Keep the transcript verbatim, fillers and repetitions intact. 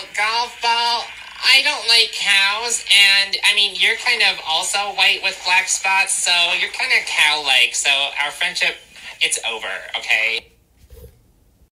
Well, golf ball, I don't like cows, and I mean, you're kind of also white with black spots, so you're kind of cow-like, so our friendship, it's over, okay?